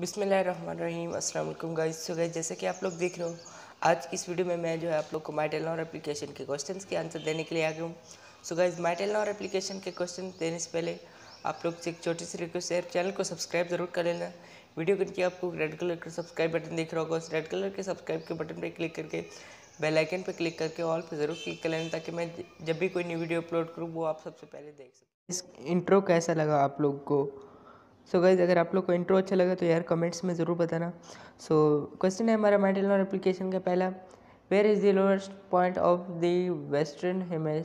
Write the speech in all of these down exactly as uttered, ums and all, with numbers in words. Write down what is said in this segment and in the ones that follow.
बिस्मिल्लाहिर्रहमानिर्रहीम अस्सलाम वालेकुम गाइस। सो गाइस, जैसे कि आप लोग देख रहे हो, आज की इस वीडियो में मैं जो है आप लोग को माई टेलनॉर एप्लीकेशन के क्वेश्चंस के आंसर देने के लिए आ गया हूँ। So guys, my Telenor application के क्वेश्चन देने से पहले आप लोग से एक छोटी सी रिक्वेस्ट है, चैनल को सब्सक्राइब जरूर कर लेना। वीडियो के नीचे आपको रेड कलर का सब्सक्राइब बटन दिख रहा होगा, उस रेड कलर के सब्सक्राइब के बटन पर क्लिक करके बेल आइकन पर क्लिक करके ऑल पर ज़रूर क्लिक कर लेना, ताकि मैं जब भी कोई न्यू वीडियो अपलोड करूँ वो आप सबसे पहले देख सकें। इस इंट्रो कैसा लगा आप लोग को? सो गाइज, अगर आप लोग को इंट्रो अच्छा लगा तो यार कमेंट्स में ज़रूर बताना। सो क्वेश्चन है हमारा माई टेलनॉर एप्लीकेशन का पहला, where is the lowest point of the western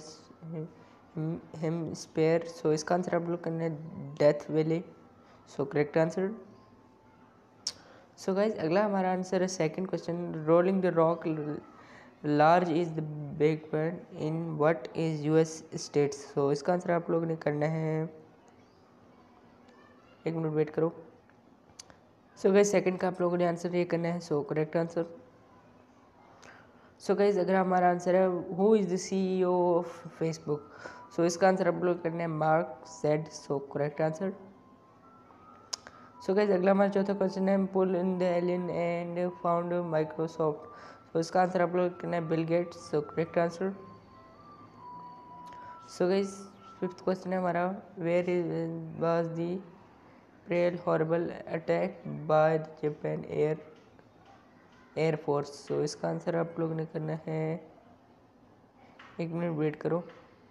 hemisphere. So इसका आंसर आप लोग करना है Death Valley. So correct answer. So guys, अगला हमारा आंसर है second question, rolling the rock large is the big band in what is US states. So इसका answer आप लोग ने करना है, एक मिनट वेट करो। सो गाइज, सेकंड का आप लोगों ने आंसर ये करना है। So correct answer. So guys, अगर हमारा आंसर है who is the CEO of Facebook. So इसका आंसर आप लोग करना है मार्क सेड। So correct answer. So guys, अगला हमारा चौथा क्वेश्चन है, pull in the alien and found Microsoft. So इसका आंसर आप लोग करना है Bill Gates. So correct answer. So guys, fifth question है हमारा, where is was the Pearl Harbor attack by Japan air air force. So इसका answer आप लोग ने करना है, एक मिनट वेट करो।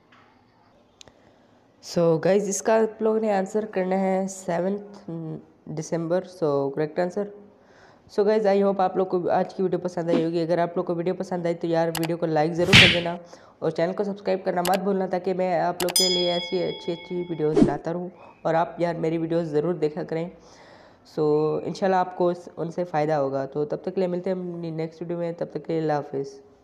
सो गाइज, इसका आप लोग ने आंसर करना है seventh December. So correct answer. So guys, I hope आप लोग को आज की वीडियो पसंद आई होगी। अगर आप लोग को वीडियो पसंद आई तो यार वीडियो को लाइक ज़रूर कर देना और चैनल को सब्सक्राइब करना मत भूलना, ताकि मैं आप लोग के लिए ऐसी अच्छी अच्छी वीडियोस लाता रहूँ और आप यार मेरी वीडियोस ज़रूर देखा करें। सो इंशाल्लाह आपको उनसे फ़ायदा होगा। तो तब तक के लिए मिलते हैं नेक्स्ट वीडियो में, तब तक के लिए अल्लाह हाफिज़।